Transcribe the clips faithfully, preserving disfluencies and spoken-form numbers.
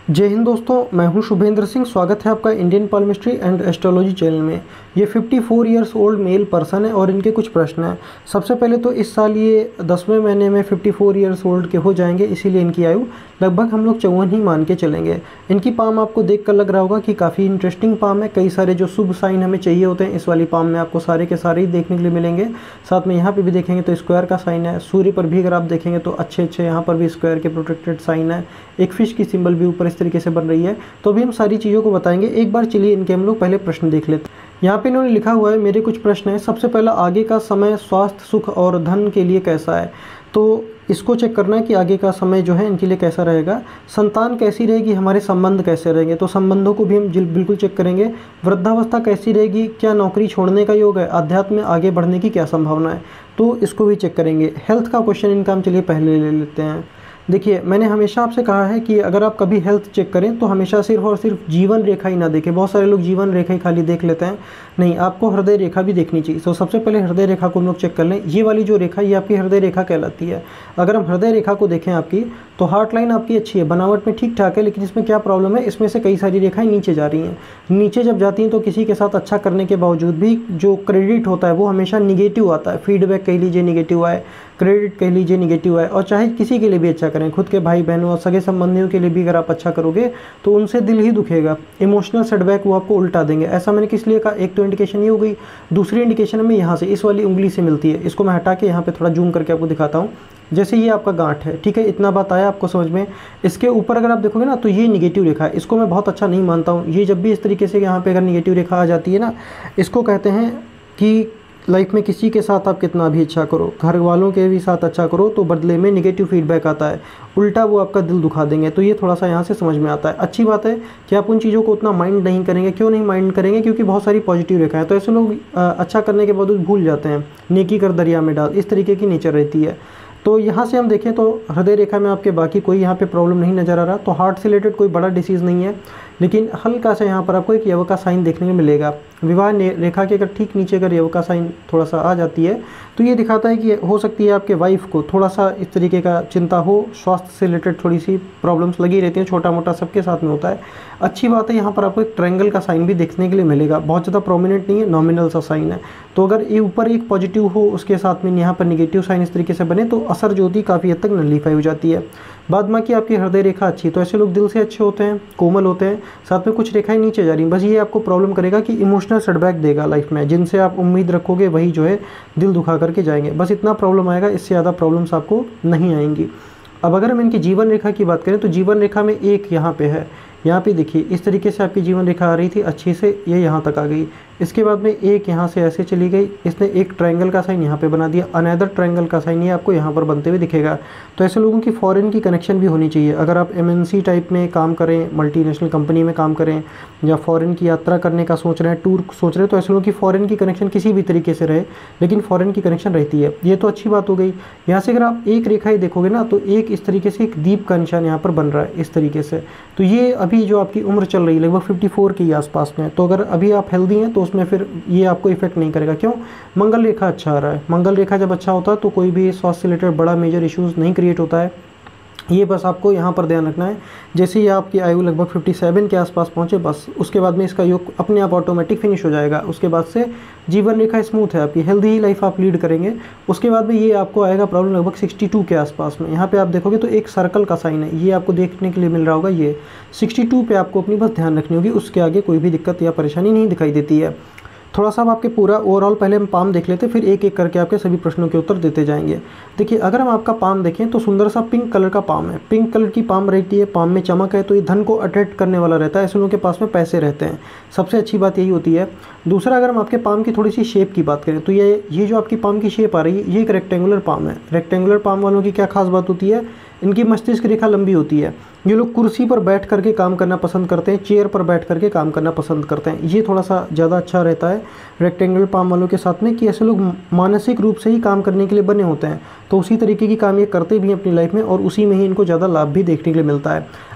जय हिंद दोस्तों, मैं हूं शुभेंद्र सिंह। स्वागत है आपका Indian palmistry and astrology channel में। ये चौवन इयर्स ओल्ड मेल पर्सन है और इनके कुछ प्रश्न हैं। सबसे पहले तो इस साल ये दसवें महीने में चौवन इयर्स ओल्ड के हो जाएंगे, इसीलिए इनकी आयु लगभग हम लोग चौवन ही मान के चलेंगे। इनकी पाम आपको देख कर लग रहा होगा कि काफ़ी इंटरेस्टिंग पाम है। कई सारे जो शुभ साइन हमें चाहिए होते हैं इस वाली पाम में आपको सारे के सारे ही देखने के लिए मिलेंगे। साथ में यहाँ पर भी देखेंगे तो स्क्वायर का साइन है। सूर्य पर भी अगर आप देखेंगे तो अच्छे अच्छे यहाँ पर भी स्क्वायर के प्रोटेक्टेड साइन है। एक फिश की सिंबल भी ऊपर इस तरीके से बन रही है। तो अभी हम सारी चीज़ों को बताएंगे। एक बार चलिए इनके हम लोग पहले प्रश्न देख लेते हैं। यहाँ पे इन्होंने लिखा हुआ है, मेरे कुछ प्रश्न हैं। सबसे पहला, आगे का समय स्वास्थ्य, सुख और धन के लिए कैसा है। तो इसको चेक करना है कि आगे का समय जो है इनके लिए कैसा रहेगा। संतान कैसी रहेगी, हमारे संबंध कैसे रहेंगे, तो संबंधों को भी हम बिल्कुल चेक करेंगे। वृद्धावस्था कैसी रहेगी, क्या नौकरी छोड़ने का योग है, अध्यात्म में आगे बढ़ने की क्या संभावना है, तो इसको भी चेक करेंगे। हेल्थ का क्वेश्चन इनका हम चलिए पहले ले लेते हैं। देखिए, मैंने हमेशा आपसे कहा है कि अगर आप कभी हेल्थ चेक करें तो हमेशा सिर्फ और सिर्फ जीवन रेखा ही ना देखें। बहुत सारे लोग जीवन रेखा ही खाली देख लेते हैं, नहीं, आपको हृदय रेखा भी देखनी चाहिए। तो सबसे पहले हृदय रेखा को हम लोग चेक कर लें। ये वाली जो रेखा, ये आपकी हृदय रेखा कहलाती है। अगर हम हृदय रेखा को देखें आपकी, तो हार्ट लाइन आपकी अच्छी है, बनावट में ठीक ठाक है, लेकिन इसमें क्या प्रॉब्लम है, इसमें से कई सारी रेखाएं नीचे जा रही हैं। नीचे जब जाती हैं तो किसी के साथ अच्छा करने के बावजूद भी जो क्रेडिट होता है वो हमेशा निगेटिव आता है। फीडबैक कह लीजिए निगेटिव आए, क्रेडिट कह लीजिए निगेटिव आए। और चाहे किसी के लिए भी अच्छा करें, खुद के भाई बहनों और सगे संबंधियों के लिए भी अगर आप अच्छा करोगे तो उनसे दिल ही दुखेगा। इमोशनल सेटबैक वो आपको उल्टा देंगे। ऐसा मैंने किस लिए कहा, एक तो इंडिकेशन ये हो गई। दूसरी इंडिकेशन हमें यहाँ से इस वाली उंगली से मिलती है। इसको मैं हटा के यहाँ पे थोड़ा जूम करके आपको दिखाता हूँ। जैसे ये आपका गांठ है, ठीक है, इतना बात आया आपको समझ में। इसके ऊपर अगर आप देखोगे ना तो ये निगेटिव रेखा है। इसको मैं बहुत अच्छा नहीं मानता हूँ। ये जब भी इस तरीके से यहाँ पे अगर निगेटिव रेखा आ जाती है ना, इसको कहते हैं कि लाइफ में किसी के साथ आप कितना भी अच्छा करो, घर वालों के भी साथ अच्छा करो, तो बदले में निगेटिव फीडबैक आता है, उल्टा वो आपका दिल दुखा देंगे। तो ये थोड़ा सा यहाँ से समझ में आता है। अच्छी बात है कि आप उन चीज़ों को उतना माइंड नहीं करेंगे। क्यों नहीं माइंड करेंगे, क्योंकि बहुत सारी पॉजिटिव रेखा है। तो ऐसे लोग अच्छा करने के बावजूद भूल जाते हैं, नेकी कर दरिया में डाल, इस तरीके की नेचर रहती है। तो यहाँ से हम देखें तो हृदय रेखा में आपके बाकी कोई यहाँ पे प्रॉब्लम नहीं नज़र आ रहा। तो हार्ट से रिलेटेड कोई बड़ा डिसीज़ नहीं है, लेकिन हल्का सा यहाँ पर आपको एक यव का साइन देखने को मिलेगा। विवाह रेखा के अगर ठीक नीचे अगर यव का साइन थोड़ा सा आ जाती है तो ये दिखाता है कि हो सकती है आपके वाइफ को थोड़ा सा इस तरीके का चिंता हो, स्वास्थ्य से रिलेटेड थोड़ी सी प्रॉब्लम्स लगी रहती हैं, छोटा मोटा सबके साथ में होता है। अच्छी बात है, यहाँ पर आपको एक ट्रायंगल का साइन भी देखने के लिए मिलेगा। बहुत ज़्यादा प्रोमिनेंट नहीं है, नॉमिनल सा साइन है। तो अगर ये ऊपर एक पॉजिटिव हो, उसके साथ में यहाँ पर निगेटिव साइन इस तरीके से बने तो असर जो होती है काफ़ी हद तक नलीफाई हो जाती है। बाद में कि आपकी हृदय रेखा अच्छी है तो ऐसे लोग दिल से अच्छे होते हैं, कोमल होते हैं। साथ में कुछ रेखाएं नीचे जा रही हैं, बस ये आपको प्रॉब्लम करेगा कि इमोशनल सेटबैक देगा लाइफ में। जिनसे आप उम्मीद रखोगे वही जो है दिल दुखा करके जाएंगे। बस इतना प्रॉब्लम आएगा, इससे ज़्यादा प्रॉब्लम्स आपको नहीं आएंगी। अब अगर हम इनकी जीवन रेखा की बात करें तो जीवन रेखा में एक यहाँ पे है, यहाँ पे देखिए इस तरीके से आपकी जीवन रेखा आ रही थी अच्छी से, ये यहाँ तक आ गई। इसके बाद में एक यहाँ से ऐसे चली गई, इसने एक ट्रायंगल का साइन यहाँ पे बना दिया, अनदर ट्रायंगल का साइन ये आपको यहाँ पर बनते हुए दिखेगा। तो ऐसे लोगों की फॉरेन की कनेक्शन भी होनी चाहिए। अगर आप एमएनसी टाइप में काम करें, मल्टीनेशनल कंपनी में काम करें, या फॉरेन की यात्रा करने का सोच रहे हैं, टूर सोच रहे हैं, तो ऐसे लोगों की फॉरेन की कनेक्शन किसी भी तरीके से रहे, लेकिन फॉरेन की कनेक्शन रहती है। ये तो अच्छी बात हो गई। यहाँ से अगर आप एक रेखा ही देखोगे ना तो एक इस तरीके से एक दीप का निशान यहाँ पर बन रहा है इस तरीके से। तो ये अभी जो आपकी उम्र चल रही है लगभग चौवन के आसपास में, तो अगर अभी आप हेल्दी हैं तो उसमें फिर ये आपको इफेक्ट नहीं करेगा। क्यों, मंगल रेखा अच्छा आ रहा है। मंगल रेखा जब अच्छा होता है तो कोई भी स्वास्थ्य से रिलेटेड बड़ा मेजर इश्यूज नहीं क्रिएट होता है। ये बस आपको यहाँ पर ध्यान रखना है। जैसे ही आपकी आयु लगभग सत्तावन के आसपास पहुँचे, बस उसके बाद में इसका योग अपने आप ऑटोमेटिक फिनिश हो जाएगा। उसके बाद से जीवन रेखा स्मूथ है, आपकी हेल्दी ही लाइफ आप लीड करेंगे। उसके बाद में ये आपको आएगा प्रॉब्लम लगभग बासठ के आसपास में। यहाँ पे आप देखोगे तो एक सर्कल का साइन है, ये आपको देखने के लिए मिल रहा होगा। ये बासठ पे आपको अपनी बस ध्यान रखनी होगी, उसके आगे कोई भी दिक्कत या परेशानी नहीं दिखाई देती है। थोड़ा सा हम आपके पूरा ओवरऑल पहले हम पाम देख लेते, फिर एक एक करके आपके सभी प्रश्नों के उत्तर देते जाएंगे। देखिए, अगर हम आपका पाम देखें तो सुंदर सा पिंक कलर का पाम है। पिंक कलर की पाम रहती है, पाम में चमक है, तो ये धन को अट्रैक्ट करने वाला रहता है। ऐसे लोगों के पास में पैसे रहते हैं, सबसे अच्छी बात यही होती है। दूसरा, अगर हम आपके पाम की थोड़ी सी शेप की बात करें तो ये ये जो आपकी पाम की शेप आ रही है ये एक रेक्टेंगुलर पाम है। रेक्टेंगुलर पाम वालों की क्या खास बात होती है, इनकी मस्तिष्क रेखा लंबी होती है। ये लोग कुर्सी पर बैठ करके काम करना पसंद करते हैं, चेयर पर बैठ करके काम करना पसंद करते हैं। ये थोड़ा सा ज़्यादा अच्छा रहता है रेक्टेंगुलर पाम वालों के साथ में, कि ऐसे लोग मानसिक रूप से ही काम करने के लिए बने होते हैं। तो उसी तरीके की काम ये करते भी हैं अपनी लाइफ में, और उसी में ही इनको ज़्यादा लाभ भी देखने के लिए मिलता है।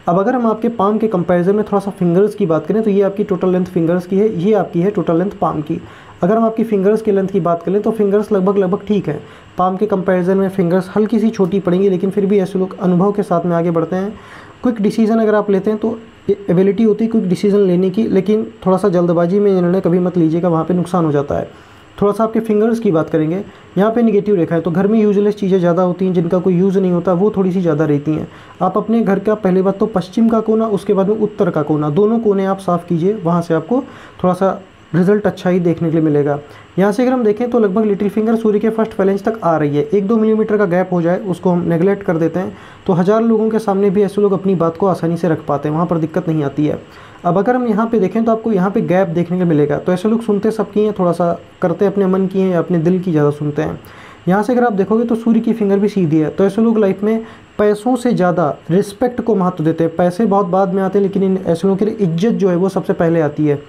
अब अगर हम आपके पाम के कंपैरिजन में थोड़ा सा फिंगर्स की बात करें तो ये आपकी टोटल लेंथ फिंगर्स की है, ये आपकी है टोटल लेंथ पाम की। अगर हम आपकी फिंगर्स की लेंथ की बात करें तो फिंगर्स लगभग लगभग ठीक है। पाम के कंपैरिजन में फिंगर्स हल्की सी छोटी पड़ेंगी, लेकिन फिर भी ऐसे लोग अनुभव के साथ में आगे बढ़ते हैं। क्विक डिसीजन अगर आप लेते हैं तो एबिलिटी होती है क्विक डिसीजन लेने की, लेकिन थोड़ा सा जल्दबाजी में निर्णय कभी मत लीजिएगा, वहाँ पे नुकसान हो जाता है। थोड़ा सा आपके फिंगर्स की बात करेंगे, यहाँ पे निगेटिव रेखा है, तो घर में यूजलेस चीज़ें ज़्यादा होती हैं, जिनका कोई यूज़ नहीं होता वो थोड़ी सी ज़्यादा रहती हैं। आप अपने घर का पहले बात तो पश्चिम का कोना, उसके बाद में उत्तर का कोना, दोनों कोने आप साफ़ कीजिए, वहाँ से आपको थोड़ा सा रिजल्ट अच्छा ही देखने के लिए मिलेगा। यहाँ से अगर हम देखें तो लगभग लिटिल फिंगर सूर्य के फर्स्ट फैलेंज तक आ रही है। एक दो मिलीमीटर का गैप हो जाए उसको हम नेगलेक्ट कर देते हैं, तो हज़ार लोगों के सामने भी ऐसे लोग अपनी बात को आसानी से रख पाते हैं, वहाँ पर दिक्कत नहीं आती है। अब अगर हम यहाँ पे देखें तो आपको यहाँ पे गैप देखने को मिलेगा, तो ऐसे लोग सुनते सबकी हैं, थोड़ा सा करते अपने मन की हैं या अपने दिल की ज़्यादा सुनते हैं। यहाँ से अगर आप देखोगे तो सूर्य की फिंगर भी सीधी है, तो ऐसे लोग लाइफ में पैसों से ज़्यादा रिस्पेक्ट को महत्व देते हैं। पैसे बहुत बाद में आते हैं, लेकिन इन ऐसे लोगों के लिए इज्जत जो है वो सबसे पहले आती है।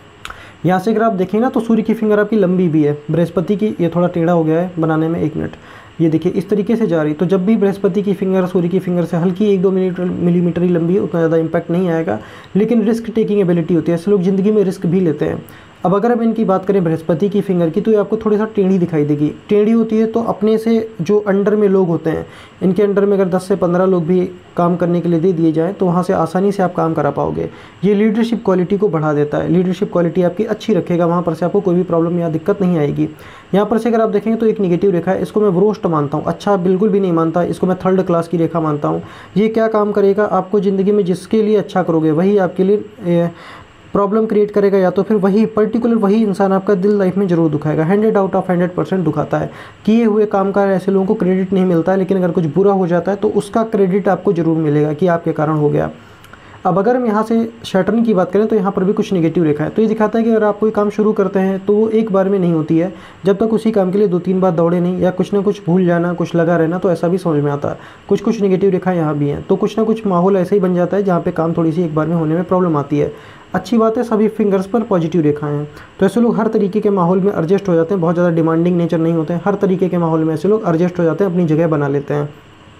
यहाँ से अगर आप देखें ना तो सूर्य की फिंगर आपकी लंबी भी है, बृहस्पति की ये थोड़ा टेढ़ा हो गया है बनाने में, एक मिनट, ये देखिए इस तरीके से जा रही। तो जब भी बृहस्पति की फिंगर सूर्य की फिंगर से हल्की एक दो मिलीमीटर मिलीमीटर ही लंबी है, उतना ज़्यादा इंपैक्ट नहीं आएगा, लेकिन रिस्क टेकिंग एबिलिटी होती है, ऐसे लोग ज़िंदगी में रिस्क भी लेते हैं। अब अगर हम इनकी बात करें बृहस्पति की फिंगर की, तो ये आपको थोड़ी सा टेढ़ी दिखाई देगी। टेढ़ी होती है तो अपने से जो अंडर में लोग होते हैं, इनके अंडर में अगर दस से पंद्रह लोग भी काम करने के लिए दे दिए जाएँ तो वहाँ से आसानी से आप काम करा पाओगे। ये लीडरशिप क्वालिटी को बढ़ा देता है, लीडरशिप क्वालिटी आपकी अच्छी रखेगा, वहाँ पर से आपको कोई भी प्रॉब्लम या दिक्कत नहीं आएगी। यहाँ पर से अगर आप देखेंगे तो एक निगेटिव रेखा है, इसको मैं व्रोस्ट मानता हूँ, अच्छा बिल्कुल भी नहीं मानता, इसको मैं थर्ड क्लास की रेखा मानता हूँ। ये क्या काम करेगा, आपको ज़िंदगी में जिसके लिए अच्छा करोगे वही आपके लिए प्रॉब्लम क्रिएट करेगा, या तो फिर वही पर्टिकुलर वही इंसान आपका दिल लाइफ में जरूर दुखाएगा। Hundred out of hundred percent दुखाता है। किए हुए काम का ऐसे लोगों को क्रेडिट नहीं मिलता है, लेकिन अगर कुछ बुरा हो जाता है तो उसका क्रेडिट आपको जरूर मिलेगा कि आपके कारण हो गया। अब अगर हम यहाँ से शैटर्न की बात करें तो यहाँ पर भी कुछ नेगेटिव रेखा है, तो ये दिखाता है कि अगर आप कोई काम शुरू करते हैं तो वो एक बार में नहीं होती है, जब तक उसी काम के लिए दो तीन बार दौड़े नहीं या कुछ ना कुछ भूल जाना, कुछ लगा रहना, तो ऐसा भी समझ में आता है। कुछ कुछ नेगेटिव रेखा यहाँ भी हैं, तो कुछ ना कुछ माहौल ऐसे ही बन जाता है जहाँ पे काम थोड़ी सी एक बार में होने में प्रॉब्लम आती है। अच्छी बात है सभी फिंगर्स पर पॉजिटिव रेखाएं हैं, तो ऐसे लोग हर तरीके के माहौल में एडजस्ट हो जाते हैं, बहुत ज़्यादा डिमांडिंग नेचर नहीं होते हैं, हर तरीके के माहौल में ऐसे लोग एडजस्ट हो जाते हैं, अपनी जगह बना लेते हैं।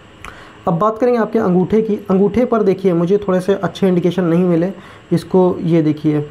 अब बात करेंगे आपके अंगूठे की। अंगूठे पर देखिए मुझे थोड़े से अच्छे इंडिकेशन नहीं मिले, इसको ये देखिए,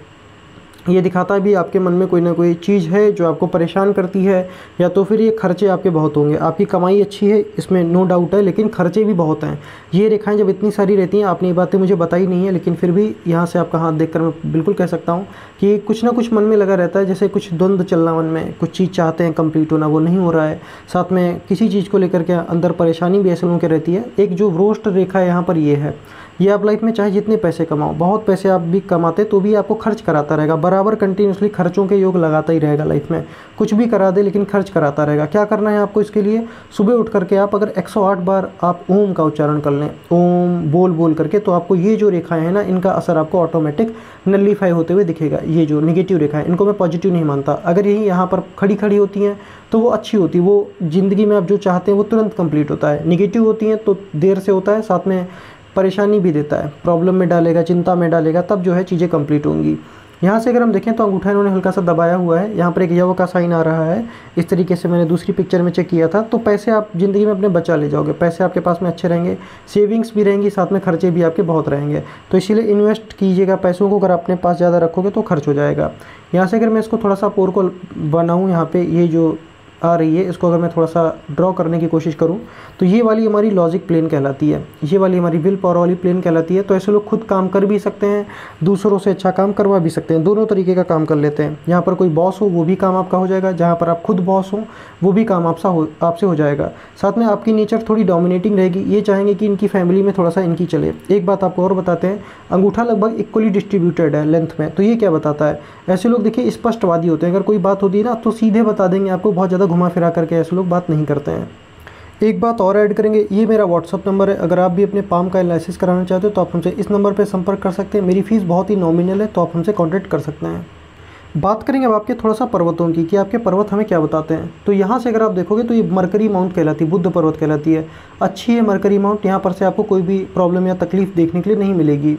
ये दिखाता है भी आपके मन में कोई ना कोई चीज़ है जो आपको परेशान करती है, या तो फिर ये खर्चे आपके बहुत होंगे। आपकी कमाई अच्छी है इसमें नो डाउट है, लेकिन खर्चे भी बहुत हैं। ये रेखाएं जब इतनी सारी रहती हैं, आपने ये बातें मुझे बताई नहीं है, लेकिन फिर भी यहाँ से आपका हाथ देखकर मैं बिल्कुल कह सकता हूँ कि कुछ ना कुछ मन में लगा रहता है, जैसे कुछ द्वंद्व चलना मन में, कुछ चीज़ चाहते हैं कंप्लीट होना, वो नहीं हो रहा है। साथ में किसी चीज़ को लेकर के अंदर परेशानी भी ऐसे लोगों की रहती है। एक जो व्रोस्ट रेखा है यहाँ पर ये है, ये आप लाइफ में चाहे जितने पैसे कमाओ, बहुत पैसे आप भी कमाते तो भी आपको खर्च कराता रहेगा, बराबर कंटिन्यूसली खर्चों के योग लगाता ही रहेगा लाइफ में। कुछ भी करा दे लेकिन खर्च कराता रहेगा। क्या करना है आपको इसके लिए, सुबह उठ करके आप अगर एक सौ आठ बार आप ओम का उच्चारण कर लें, ओम बोल बोल करके, तो आपको ये जो रेखाएं हैं ना, इनका असर आपको ऑटोमेटिक नलीफाई होते हुए दिखेगा। ये जो नेगेटिव रेखा है इनको मैं पॉजिटिव नहीं मानता। अगर यही यहाँ पर खड़ी खड़ी होती हैं तो वो अच्छी होती है, वो ज़िंदगी में आप जो चाहते हैं वो तुरंत कंप्लीट होता है। निगेटिव होती हैं तो देर से होता है, साथ में परेशानी भी देता है, प्रॉब्लम में डालेगा, चिंता में डालेगा, तब जो है चीज़ें कंप्लीट होंगी। यहाँ से अगर हम देखें तो अंगूठा इन्होंने हल्का सा दबाया हुआ है, यहाँ पर एक यव का साइन आ रहा है, इस तरीके से मैंने दूसरी पिक्चर में चेक किया था। तो पैसे आप ज़िंदगी में अपने बचा ले जाओगे, पैसे आपके पास में अच्छे रहेंगे, सेविंग्स भी रहेंगी, साथ में खर्चे भी आपके बहुत रहेंगे। तो इसीलिए इन्वेस्ट कीजिएगा पैसों को, अगर अपने पास ज़्यादा रखोगे तो खर्च हो जाएगा। यहाँ से अगर मैं इसको थोड़ा सा पोर को बनाऊँ, यहाँ पर ये जो आ रही है, इसको अगर मैं थोड़ा सा ड्रॉ करने की कोशिश करूं तो ये वाली हमारी लॉजिक प्लेन कहलाती है, ये वाली हमारी विल पावर वाली प्लेन कहलाती है। तो ऐसे लोग खुद काम कर भी सकते हैं, दूसरों से अच्छा काम करवा भी सकते हैं, दोनों तरीके का काम कर लेते हैं। यहाँ पर कोई बॉस हो वो भी काम आपका हो जाएगा, जहाँ पर आप खुद बॉस हो वो भी काम आपसा हो आपसे हो जाएगा। साथ में आपकी नेचर थोड़ी डोमिनेटिंग रहेगी, ये चाहेंगे कि इनकी फैमिली में थोड़ा सा इनकी चले। एक बात आपको और बताते हैं, अंगूठा लगभग इक्वली डिस्ट्रीब्यूटेड है लेंथ में, तो ये क्या बताता है, ऐसे लोग देखिए स्पष्टवादी होते हैं। अगर कोई बात होती है ना तो सीधे बता देंगे आपको, बहुत ज़्यादा घुमा फिरा करके ऐसे लोग बात नहीं करते हैं। एक बात और ऐड करेंगे, ये मेरा व्हाट्सअप नंबर है, अगर आप भी अपने पाम का एनालिसिस कराना चाहते हो तो आप हमसे इस नंबर पर संपर्क कर सकते हैं। मेरी फ़ीस बहुत ही नॉमिनल है, तो आप हमसे कॉन्टैक्ट कर सकते हैं। बात करेंगे अब आपके थोड़ा सा पर्वतों की, कि आपके पर्वत हमें क्या बताते हैं। तो यहाँ से अगर आप देखोगे तो ये मरकरी माउंट कहलाती है, बुद्ध पर्वत कहलाती है। अच्छी है मरकरी माउंट, यहाँ पर से आपको कोई भी प्रॉब्लम या तकलीफ देखने के लिए नहीं मिलेगी।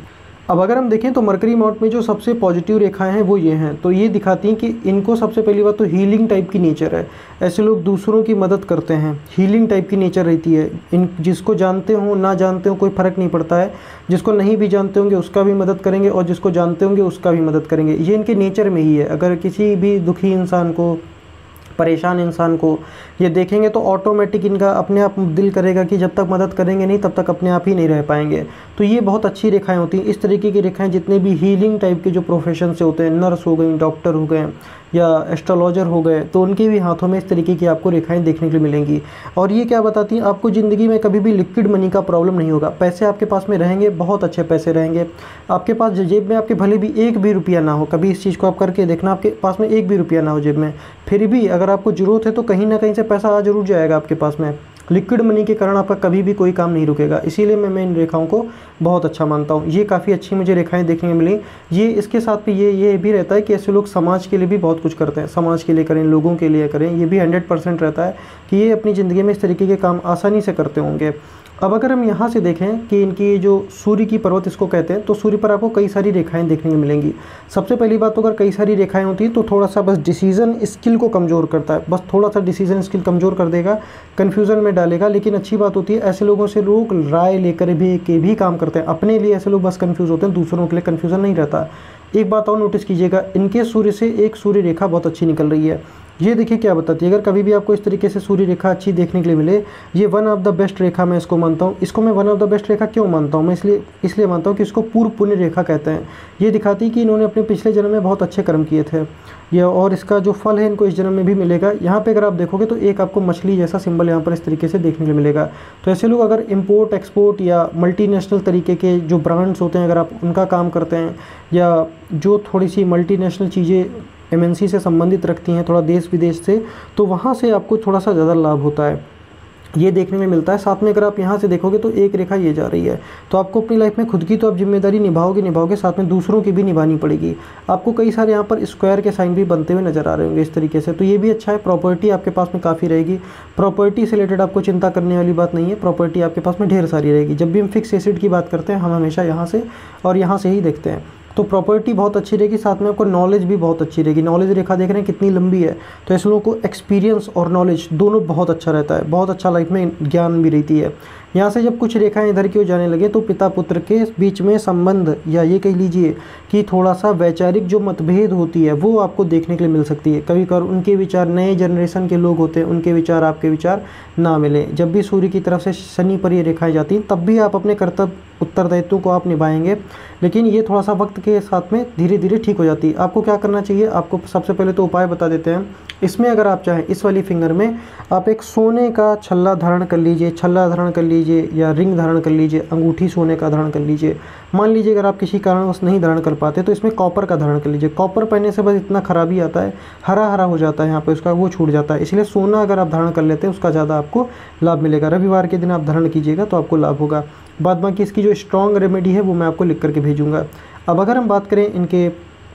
अब अगर हम देखें तो मरकरी माउंट में जो सबसे पॉजिटिव रेखाएं हैं वो ये हैं, तो ये दिखाती हैं कि इनको सबसे पहली बात तो हीलिंग टाइप की नेचर है। ऐसे लोग दूसरों की मदद करते हैं, हीलिंग टाइप की नेचर रहती है। इन जिसको जानते हो ना जानते हो कोई फ़र्क नहीं पड़ता है, जिसको नहीं भी जानते होंगे उसका भी मदद करेंगे और जिसको जानते होंगे उसका भी मदद करेंगे। ये इनके नेचर में ही है। अगर किसी भी दुखी इंसान को, परेशान इंसान को ये देखेंगे तो ऑटोमेटिक इनका अपने आप दिल करेगा कि जब तक मदद करेंगे नहीं तब तक अपने आप ही नहीं रह पाएंगे। तो ये बहुत अच्छी रेखाएं होती हैं। इस तरीके की रेखाएं जितने भी हीलिंग टाइप के जो प्रोफेशन से होते हैं, नर्स हो गई, डॉक्टर हो गए या एस्ट्रोलॉजर हो गए, तो उनके भी हाथों में इस तरीके की आपको रेखाएं देखने के लिए मिलेंगी। और ये क्या बताती हैं, आपको ज़िंदगी में कभी भी लिक्विड मनी का प्रॉब्लम नहीं होगा। पैसे आपके पास में रहेंगे, बहुत अच्छे पैसे रहेंगे आपके पास। जेब में आपके भले भी एक भी रुपया ना हो, कभी इस चीज़ को आप करके देखना, आपके पास में एक भी रुपया ना हो जेब में, फिर भी अगर आपको ज़रूरत है तो कहीं ना कहीं से पैसा आ जरूर जाएगा आपके पास में। लिक्विड मनी के कारण आपका कभी भी कोई काम नहीं रुकेगा। इसीलिए मैं मैं इन रेखाओं को बहुत अच्छा मानता हूँ। ये काफ़ी अच्छी मुझे रेखाएं देखने को मिली। ये इसके साथ भी ये ये भी रहता है कि ऐसे लोग समाज के लिए भी बहुत कुछ करते हैं, समाज के लिए करें, लोगों के लिए करें। ये भी हंड्रेड परसेंट रहता है कि ये अपनी ज़िंदगी में इस तरीके के काम आसानी से करते होंगे। अब अगर हम यहाँ से देखें कि इनकी जो सूर्य की पर्वत इसको कहते हैं, तो सूर्य पर आपको कई सारी रेखाएं देखने को मिलेंगी। सबसे पहली बात तो अगर कई सारी रेखाएं होती हैं तो थोड़ा सा बस डिसीजन स्किल को कमज़ोर करता है, बस थोड़ा सा डिसीजन स्किल कमज़ोर कर देगा, कन्फ्यूज़न में डालेगा। लेकिन अच्छी बात होती है ऐसे लोगों से लोग राय लेकर भी के भी काम करते हैं। अपने लिए ऐसे लोग बस कन्फ्यूज़ होते हैं, दूसरों के लिए कन्फ्यूज़न नहीं रहता। एक बात और नोटिस कीजिएगा, इनके सूर्य से एक सूर्य रेखा बहुत अच्छी निकल रही है। ये देखिए क्या बताती है। अगर कभी भी आपको इस तरीके से सूर्य रेखा अच्छी देखने के लिए मिले, ये वन ऑफ द बेस्ट रेखा मैं इसको मानता हूँ। इसको मैं वन ऑफ द बेस्ट रेखा क्यों मानता हूँ, मैं इसलिए इसलिए मानता हूँ कि इसको पूर्व पुण्य रेखा कहते हैं। ये दिखाती है कि इन्होंने अपने पिछले जन्म में बहुत अच्छे कर्म किए थे ये, और इसका जो फल है इनको इस जन्म में भी मिलेगा। यहाँ पे अगर आप देखोगे तो एक आपको मछली जैसा सिंबल यहाँ पर इस तरीके से देखने के लिए मिलेगा। तो ऐसे लोग अगर इम्पोर्ट एक्सपोर्ट या मल्टीनेशनल तरीके के जो ब्रांड्स होते हैं, अगर आप उनका काम करते हैं, या जो थोड़ी सी मल्टीनेशनल चीज़ें एमएनसी से संबंधित रखती हैं, थोड़ा देश विदेश से, तो वहाँ से आपको थोड़ा सा ज़्यादा लाभ होता है, ये देखने में मिलता है। साथ में अगर आप यहाँ से देखोगे तो एक रेखा ये जा रही है। तो आपको अपनी लाइफ में खुद की तो आप जिम्मेदारी निभाओगे निभाओगे साथ में दूसरों की भी निभानी पड़ेगी। आपको कई सारे यहाँ पर स्क्वायर के साइन भी बनते हुए नजर आ रहे होंगे इस तरीके से, तो ये भी अच्छा है। प्रॉपर्टी आपके पास में काफ़ी रहेगी, प्रॉपर्टी से रिलेटेड आपको चिंता करने वाली बात नहीं है, प्रॉपर्टी आपके पास में ढेर सारी रहेगी। जब भी हम फिक्स एसिड की बात करते हैं हम हमेशा यहाँ से और यहाँ से ही देखते हैं, तो प्रॉपर्टी बहुत अच्छी रहेगी। साथ में आपको नॉलेज भी बहुत अच्छी रहेगी। नॉलेज रेखा देख रहे हैं कितनी लंबी है, तो ऐसे लोगों को एक्सपीरियंस और नॉलेज दोनों बहुत अच्छा रहता है, बहुत अच्छा लाइफ में ज्ञान भी रहती है। यहाँ से जब कुछ रेखाएं इधर की ओर जाने लगे तो पिता पुत्र के बीच में संबंध, या ये कह लीजिए कि थोड़ा सा वैचारिक जो मतभेद होती है वो आपको देखने के लिए मिल सकती है। कभी कभार उनके विचार, नए जनरेशन के लोग होते हैं, उनके विचार आपके विचार ना मिले। जब भी सूर्य की तरफ से शनि पर ये रेखाएं जाती हैं तब भी आप अपने कर्तव्य उत्तरदायित्व को आप निभाएंगे, लेकिन ये थोड़ा सा वक्त के साथ में धीरे धीरे ठीक हो जाती है। आपको क्या करना चाहिए, आपको सबसे पहले तो उपाय बता देते हैं। इसमें अगर आप चाहें इस वाली फिंगर में आप एक सोने का छल्ला धारण कर लीजिए, छल्ला धारण कर लीजिए या रिंग धारण कर लीजिए, अंगूठी सोने का धारण कर लीजिए। मान लीजिए अगर आप किसी कारणवश नहीं धारण कर पाते तो इसमें कॉपर का धारण कर लीजिए। कॉपर पहनने से बस इतना खराबी आता है, हरा हरा हो जाता है यहाँ पे उसका, वो छूट जाता है। इसलिए सोना अगर आप धारण कर लेते हैं उसका ज़्यादा आपको लाभ मिलेगा। रविवार के दिन आप धारण कीजिएगा तो आपको लाभ होगा। बाद बाकी इसकी जो स्ट्रॉन्ग रेमेडी है वो मैं आपको लिख करके भेजूँगा। अब अगर हम बात करें इनके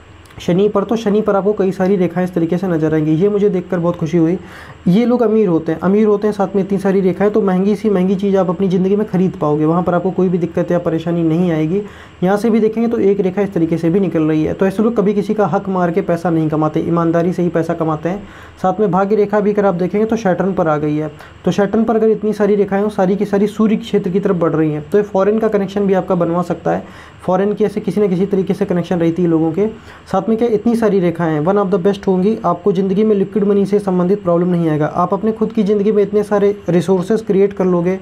शनि पर, तो शनि पर आपको कई सारी रेखाएं इस तरीके से नजर आएंगी। ये मुझे देखकर बहुत खुशी हुई। ये लोग अमीर होते हैं, अमीर होते हैं, साथ में इतनी सारी रेखाएं, तो महंगी सी महंगी चीज़ आप अपनी ज़िंदगी में खरीद पाओगे। वहाँ पर आपको कोई भी दिक्कत या परेशानी नहीं आएगी। यहाँ से भी देखेंगे तो एक रेखा इस तरीके से भी निकल रही है। तो ऐसे लोग कभी किसी का हक मार के पैसा नहीं कमाते, ईमानदारी से ही पैसा कमाते हैं। साथ में भाग्य रेखा भी अगर आप देखेंगे तो सैटर्न पर आ गई है। तो सैटर्न पर अगर इतनी सारी रेखाएं हो, सारी की सारी सूर्य क्षेत्र की तरफ बढ़ रही हैं, तो ये फॉरेन का कनेक्शन भी आपका बनवा सकता है। फॉरेन की ऐसे किसी न किसी तरीके से कनेक्शन रहती है लोगों के साथ में। क्या इतनी सारी रेखाएं वन ऑफ द बेस्ट होंगी। आपको ज़िंदगी में लिक्विड मनी से संबंधित प्रॉब्लम नहीं आएगा। आप अपने खुद की ज़िंदगी में इतने सारे रिसोर्सेज क्रिएट कर लोगे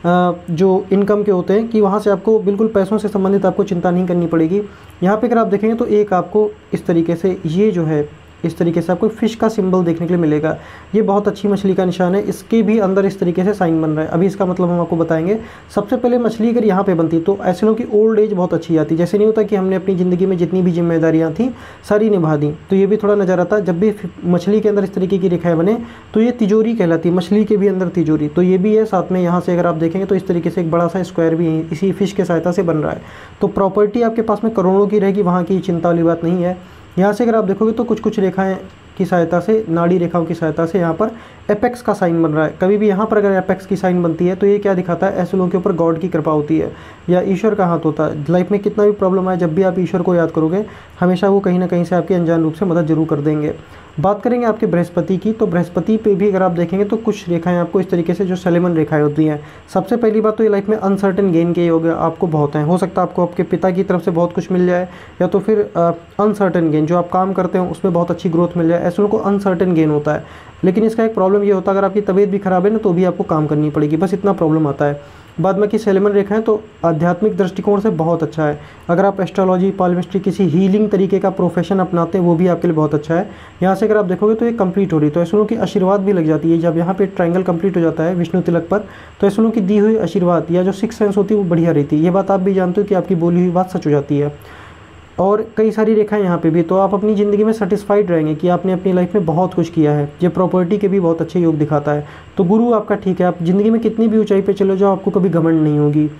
जो इनकम के होते हैं कि वहाँ से आपको बिल्कुल पैसों से संबंधित आपको चिंता नहीं करनी पड़ेगी। यहाँ पे अगर आप देखेंगे तो एक आपको इस तरीके से ये जो है इस तरीके से आपको फिश का सिंबल देखने के लिए मिलेगा। ये बहुत अच्छी मछली का निशान है। इसके भी अंदर इस तरीके से साइन बन रहा है। अभी इसका मतलब हम आपको बताएंगे। सबसे पहले मछली अगर यहाँ पे बनती तो ऐसे लोगों की ओल्ड एज बहुत अच्छी आती। जैसे नहीं होता कि हमने अपनी ज़िंदगी में जितनी भी जिम्मेदारियाँ थी सारी निभा दी, तो ये भी थोड़ा नज़र आता है। जब भी मछली के अंदर इस तरीके की रेखाएँ बने तो ये तिजोरी कहलाती है, मछली के भी अंदर तिजोरी। तो ये भी है। साथ में यहाँ से अगर आप देखेंगे तो इस तरीके से एक बड़ा सा स्क्वायर भी इसी फिश के सहायता से बन रहा है। तो प्रॉपर्टी आपके पास में करोड़ों की रहेगी, वहाँ की चिंता वाली बात नहीं है। यहाँ से अगर आप देखोगे तो कुछ कुछ रेखाएं की सहायता से, नाड़ी रेखाओं की सहायता से यहाँ पर एपेक्स का साइन बन रहा है। कभी भी यहाँ पर अगर एपेक्स की साइन बनती है तो ये क्या दिखाता है, ऐसे लोगों के ऊपर गॉड की कृपा होती है या ईश्वर का हाथ होता है। लाइफ में कितना भी प्रॉब्लम आए, जब भी आप ईश्वर को याद करोगे हमेशा वो कहीं ना कहीं से आपकी अनजान रूप से मदद जरूर कर देंगे। बात करेंगे आपके बृहस्पति की, तो बृहस्पति पे भी अगर आप देखेंगे तो कुछ रेखाएं आपको इस तरीके से जो सेलेमन रेखाएं होती हैं। सबसे पहली बात तो ये लाइफ में अनसर्टेन गेन के योग आपको बहुत हैं। हो सकता है आपको आपके पिता की तरफ से बहुत कुछ मिल जाए, या तो फिर अनसर्टेन गेन, जो आप काम करते हो उसमें बहुत अच्छी ग्रोथ मिल जाए, ऐसे लोगों को अनसर्टेन गेन होता है। लेकिन इसका एक प्रॉब्लम ये होता है, अगर आपकी तबीयत भी खराब है ना तो भी आपको काम करनी पड़ेगी, बस इतना प्रॉब्लम आता है। बाद में कि सेलेमन रेखा है तो आध्यात्मिक दृष्टिकोण से बहुत अच्छा है। अगर आप एस्ट्रोलॉजी, पालमिस्ट्री, किसी हीलिंग तरीके का प्रोफेशन अपनाते हैं वो भी आपके लिए बहुत अच्छा है। यहाँ से अगर आप देखोगे तो ये कंप्लीट हो रही, तो ऐसे लोगों की आशीर्वाद भी लग जाती है। जब यहाँ पे ट्रायंगल कंप्लीट हो जाता है विष्णु तिलक पर, तो ऐसे लोगों की दी हुई आशीर्वाद या जो सिक्स सेंस होती है वो बढ़िया रहती है। ये बात आप भी जानते हो कि आपकी बोली हुई बात सच हो जाती है। और कई सारी रेखाएं यहाँ पे भी, तो आप अपनी ज़िंदगी में सेटिस्फाइड रहेंगे कि आपने अपनी लाइफ में बहुत कुछ किया है। ये प्रॉपर्टी के भी बहुत अच्छे योग दिखाता है। तो गुरु आपका ठीक है, आप ज़िंदगी में कितनी भी ऊंचाई पे चले जाओ आपको कभी घमंड नहीं होगी।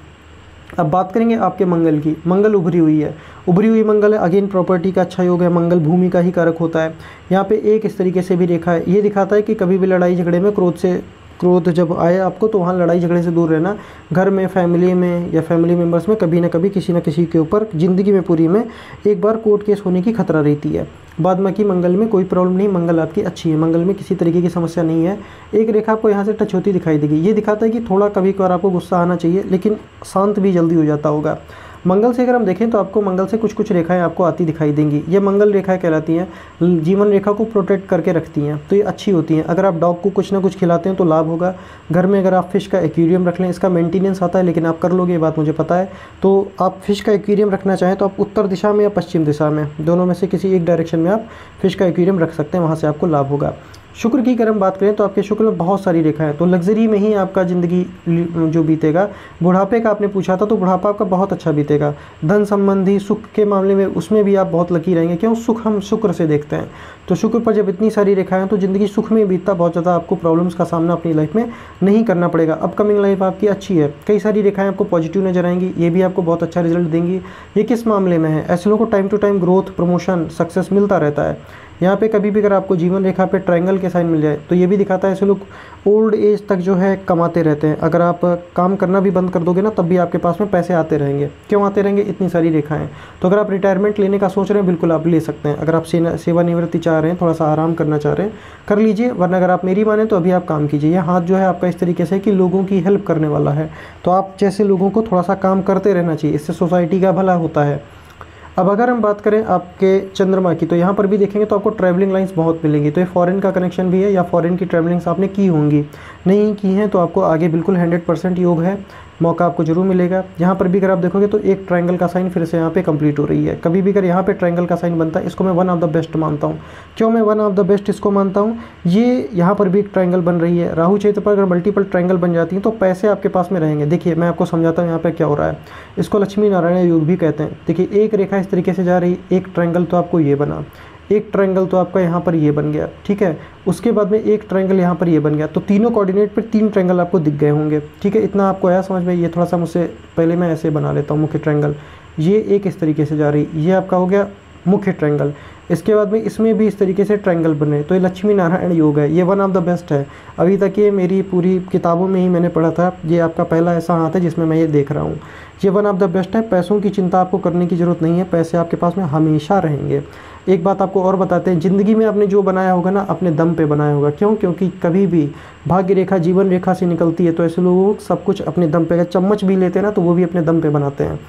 अब बात करेंगे आपके मंगल की। मंगल उभरी हुई है, उभरी हुई मंगल है, अगेन प्रॉपर्टी का अच्छा योग है। मंगल भूमि का ही कारक होता है। यहाँ पे एक इस तरीके से भी रेखा है, ये दिखाता है कि कभी भी लड़ाई झगड़े में क्रोध से क्रोध जब आए आपको तो वहाँ लड़ाई झगड़े से दूर रहना। घर में, फैमिली में या फैमिली मेम्बर्स में कभी ना कभी किसी न किसी के ऊपर ज़िंदगी में पूरी में एक बार कोर्ट केस होने की खतरा रहती है। बाद में कि मंगल में कोई प्रॉब्लम नहीं, मंगल आपकी अच्छी है, मंगल में किसी तरीके की समस्या नहीं है। एक रेखा आपको यहाँ से टच होती दिखाई देगी, ये दिखाता है कि थोड़ा कभी कभार आपको गुस्सा आना चाहिए, लेकिन शांत भी जल्दी हो जाता होगा। मंगल से अगर हम देखें तो आपको मंगल से कुछ कुछ रेखाएं आपको आती दिखाई देंगी। ये मंगल रेखाएं कहलाती हैं, जीवन रेखा को प्रोटेक्ट करके रखती हैं, तो ये अच्छी होती हैं। अगर आप डॉग को कुछ ना कुछ खिलाते हैं तो लाभ होगा। घर में अगर आप फिश का एक्वेरियम रख लें, इसका मेंटेनेंस आता है लेकिन आप कर लोगे, ये बात मुझे पता है। तो आप फिश का एक्वेरियम रखना चाहें तो आप उत्तर दिशा में या पश्चिम दिशा में, दोनों में से किसी एक डायरेक्शन में आप फिश का एक्वेरियम रख सकते हैं, वहाँ से आपको लाभ होगा। शुक्र की अगर हम बात करें तो आपके शुक्र में बहुत सारी रेखाएं, तो लग्जरी में ही आपका ज़िंदगी जो बीतेगा। बुढ़ापे का आपने पूछा था तो बुढ़ापा आपका बहुत अच्छा बीतेगा। धन संबंधी सुख के मामले में उसमें भी आप बहुत लकी रहेंगे। क्यों? सुख हम शुक्र से देखते हैं, तो शुक्र पर जब इतनी सारी रेखाएं तो ज़िंदगी सुख में बीतता, बहुत ज़्यादा आपको प्रॉब्लम्स का सामना अपनी लाइफ में नहीं करना पड़ेगा। अपकमिंग लाइफ आपकी अच्छी है, कई सारी रेखाएं आपको पॉजिटिव नजर आएंगी, ये भी आपको बहुत अच्छा रिजल्ट देंगी। ये किस मामले में है? ऐसे लोगों को time to time growth, promotion, success मिलता रहता है। यहाँ पे कभी भी अगर आपको जीवन रेखा पे ट्रायंगल के साइन मिल जाए तो ये भी दिखाता है ऐसे लोग ओल्ड एज तक जो है कमाते रहते हैं। अगर आप काम करना भी बंद कर दोगे ना तब भी आपके पास में पैसे आते रहेंगे। क्यों आते रहेंगे? इतनी सारी रेखाएं। तो अगर आप रिटायरमेंट लेने का सोच रहे हैं बिल्कुल आप ले सकते हैं। अगर आप सेवानिवृत्ति चाह रहे हैं, थोड़ा सा आराम करना चाह रहे हैं, कर लीजिए, वरना अगर आप मेरी माने तो अभी आप काम कीजिए। यह हाथ जो है आपका इस तरीके से कि लोगों की हेल्प करने वाला है, तो आप जैसे लोगों को थोड़ा सा काम करते रहना चाहिए, इससे सोसाइटी का भला होता है। अब अगर हम बात करें आपके चंद्रमा की, तो यहाँ पर भी देखेंगे तो आपको ट्रैवलिंग लाइंस बहुत मिलेंगी। तो ये फॉरेन का कनेक्शन भी है, या फॉरेन की ट्रैवलिंग्स आपने की होंगी, नहीं की हैं तो आपको आगे बिल्कुल हंड्रेड परसेंट योग है, मौका आपको जरूर मिलेगा। यहाँ पर भी अगर आप देखोगे तो एक ट्रायंगल का साइन फिर से यहाँ पे कंप्लीट हो रही है। कभी भी अगर यहाँ पे ट्रायंगल का साइन बनता है, इसको मैं वन ऑफ द बेस्ट मानता हूँ। क्यों मैं वन ऑफ द बेस्ट इसको मानता हूँ? ये यहाँ पर भी एक ट्रायंगल बन रही है। राहु क्षेत्र पर अगर मल्टीपल ट्रायंगल बन जाती हैं तो पैसे आपके पास में रहेंगे। देखिए मैं आपको समझाता हूँ यहाँ पर क्या हो रहा है। इसको लक्ष्मी नारायण योग भी कहते हैं। देखिए एक रेखा इस तरीके से जा रही, एक ट्रायंगल तो आपको ये बना, एक ट्रायंगल तो आपका यहाँ पर ये बन गया, ठीक है। उसके बाद में एक ट्रायंगल यहाँ पर ये बन गया, तो तीनों कोऑर्डिनेट पर तीन ट्रायंगल आपको दिख गए होंगे, ठीक है। इतना आपको आया समझ में? ये थोड़ा सा मुझसे पहले मैं ऐसे बना लेता हूँ मुख्य ट्रायंगल। ये एक इस तरीके से जा रही, ये आपका हो गया मुख्य ट्रायंगल। इसके बाद में इसमें भी इस तरीके से ट्रायंगल बने, तो ये लक्ष्मी नारायण योग है। ये वन ऑफ द बेस्ट है। अभी तक ये मेरी पूरी किताबों में ही मैंने पढ़ा था। ये आपका पहला ऐसा हाथ है जिसमें मैं ये देख रहा हूँ। ये वन ऑफ द बेस्ट है। पैसों की चिंता आपको करने की ज़रूरत नहीं है, पैसे आपके पास में हमेशा रहेंगे। एक बात आपको और बताते हैं, ज़िंदगी में आपने जो बनाया होगा ना अपने दम पे बनाया होगा। क्यों? क्योंकि कभी भी भाग्य रेखा जीवन रेखा से निकलती है, तो ऐसे लोग सब कुछ अपने दम पे, अगर चम्मच भी लेते हैं ना तो वो भी अपने दम पे बनाते हैं।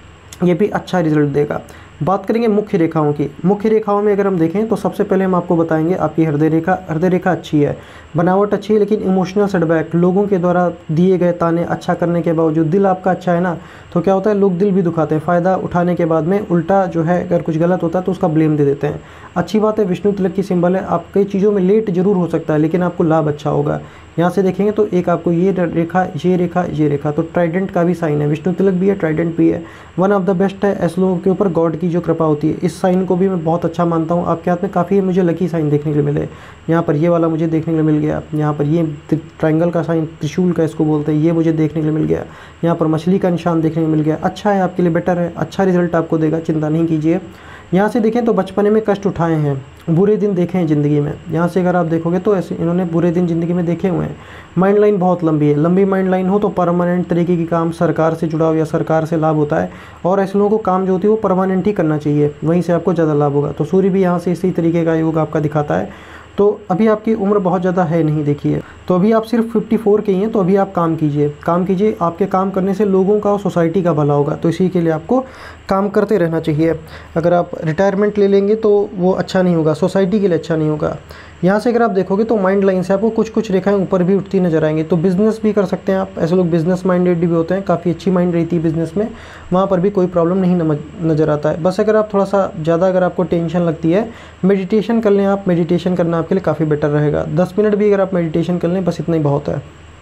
ये भी अच्छा रिजल्ट देगा। बात करेंगे मुख्य रेखाओं की। मुख्य रेखाओं में अगर हम देखें तो सबसे पहले हम आपको बताएंगे आपकी हृदय रेखा। हृदय रेखा अच्छी है, बनावट अच्छी है, लेकिन इमोशनल सेटबैक, लोगों के द्वारा दिए गए ताने अच्छा करने के बावजूद दिल आपका अच्छा है ना, तो क्या होता है लोग दिल भी दुखाते हैं। फ़ायदा उठाने के बाद में उल्टा जो है अगर कुछ गलत होता है तो उसका ब्लेम दे देते हैं। अच्छी बात है, विष्णु तिलक की सिंबल है। आप कई चीज़ों में लेट जरूर हो सकता है लेकिन आपको लाभ अच्छा होगा। यहाँ से देखेंगे तो एक आपको ये रेखा, ये रेखा, ये रेखा, तो ट्राइडेंट का भी साइन है, विष्णु तिलक भी है, ट्राइडेंट भी है। वन ऑफ द बेस्ट है। ऐसे लोगों के ऊपर गॉड की जो कृपा होती है, इस साइन को भी मैं बहुत अच्छा मानता हूँ। आपके हाथ में काफ़ी मुझे लकी साइन देखने के लिए मिले। यहाँ पर ये वाला मुझे देखने के लिए मिल गया, यहाँ पर ये ट्रायंगल का साइन, त्रिशूल का इसको बोलते हैं, ये मुझे देखने के लिए मिल गया। यहाँ पर मछली का निशान देखने को मिल गया। अच्छा है, आपके लिए बेटर है, अच्छा रिजल्ट आपको देगा, चिंता नहीं कीजिए। यहाँ से देखें तो बचपने में कष्ट उठाए हैं, बुरे दिन देखे हैं ज़िंदगी में। यहाँ से अगर आप देखोगे तो ऐसे इन्होंने बुरे दिन ज़िंदगी में देखे हुए हैं। माइंड लाइन बहुत लंबी है, लंबी माइंड लाइन हो तो परमानेंट तरीके की काम सरकार से जुड़ा हो या सरकार से लाभ होता है, और ऐसे लोगों को काम जो होती है वो परमानेंट ही करना चाहिए, वहीं से आपको ज़्यादा लाभ होगा। तो सूर्य भी यहाँ से इसी तरीके का योग आपका दिखाता है। तो अभी आपकी उम्र बहुत ज़्यादा है नहीं देखिए, तो अभी आप सिर्फ चौवन के ही हैं, तो अभी आप काम कीजिए, काम कीजिए। आपके काम करने से लोगों का और सोसाइटी का भला होगा, तो इसी के लिए आपको काम करते रहना चाहिए। अगर आप रिटायरमेंट ले लेंगे तो वो अच्छा नहीं होगा, सोसाइटी के लिए अच्छा नहीं होगा। यहाँ से अगर आप देखोगे तो माइंड लाइन से आपको कुछ कुछ रेखाएं ऊपर भी उठती नजर आएंगी। तो बिज़नेस भी कर सकते हैं आप, ऐसे लोग बिज़नेस माइंडेड भी होते हैं, काफ़ी अच्छी माइंड रहती है बिज़नेस में, वहाँ पर भी कोई प्रॉब्लम नहीं नज़र आता है। बस अगर आप थोड़ा सा ज़्यादा अगर आपको टेंशन लगती है, मेडिटेशन कर लें आप, मेडिटेशन करना आपके लिए काफ़ी बेटर रहेगा। दस मिनट भी अगर आप मेडिटेशन कर लें, बस इतना ही बहुत है।